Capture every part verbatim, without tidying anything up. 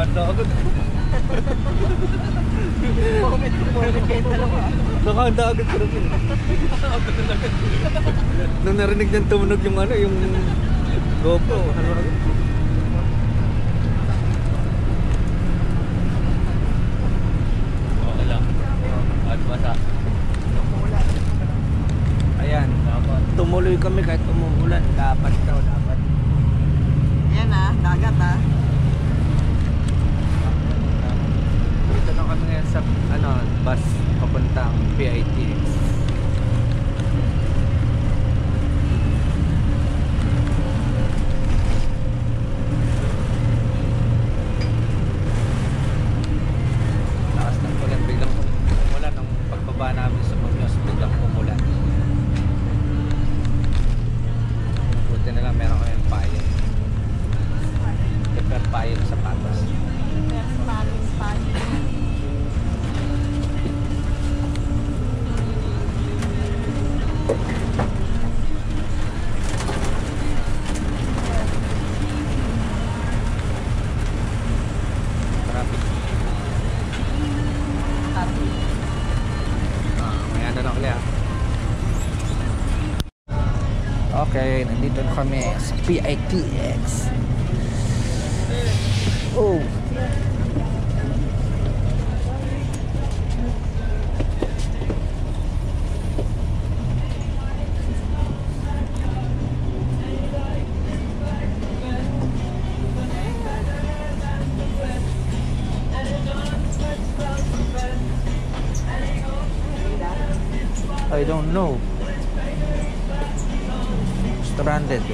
Nakahanda agad. Moment to moment kayo dalawa. Nakahanda agad ko rin. Nung narinig niyang tumunog yung ano, yung GoPro, ano agad? Okay lang. At basa. Ayan, tumuloy kami kahit umuulan. Dapat daw, dapat. Ayan ah, dagat ah. Dito na kami ngayon sa ano, bus papuntang P I T X. Lakas ng ulan, biglang umulan ng pagbaba namin sa Muñoz, biglang umulan. Buti na lang meron kayong payo. Prepare payo sa sapatos. Spanish, Spanish. Traffic. Ah, may ano na kaya. Okay, nandito na kami sa P I T X. Oh. I don't know. Stranded.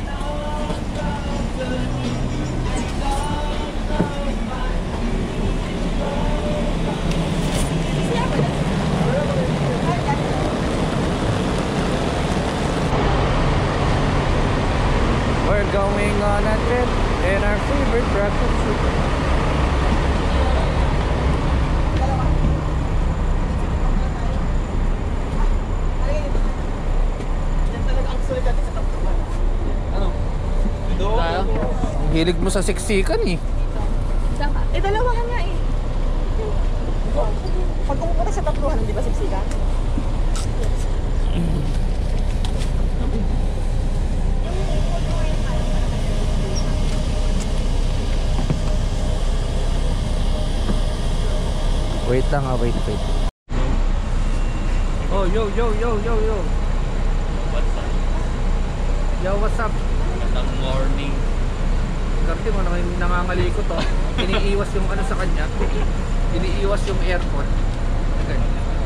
We're going on a trip in our favorite rocket ship. Ano? Tayo? Ang hilig mo sa siksikan eh. Eh, dalawa ka nga eh. Pag umupunta sa tatluhan, di ba siksikan? Wait lang ah, wait, wait. Oh, yo, yo, yo, yo, yo. What's up? Yo, what's up? Magandang morning. Karte mo naman nangangalikot to. Iniiwas yung ano sa kanya. Iniiwas yung aircon. Okay.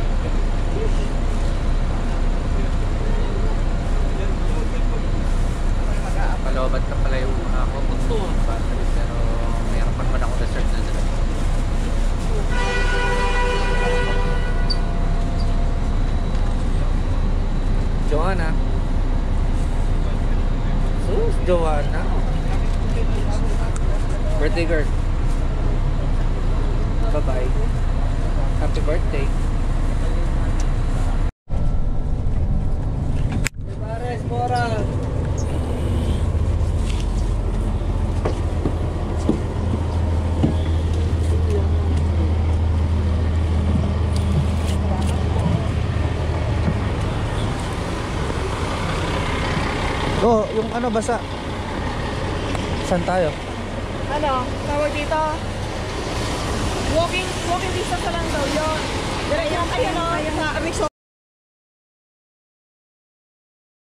Palobat ka pala yung ako. Gusto. Pero mayroon pa naman ako research na dito. Joanna. Sus, Joanna. Birthday girl. Bye-bye. Happy birthday. Pares, Bora. Oh, yung ano basa? Saan tayo? Ano? Tawag dito? Walking, walking distance lang daw yun. Diretso kayo no? Sa Resort.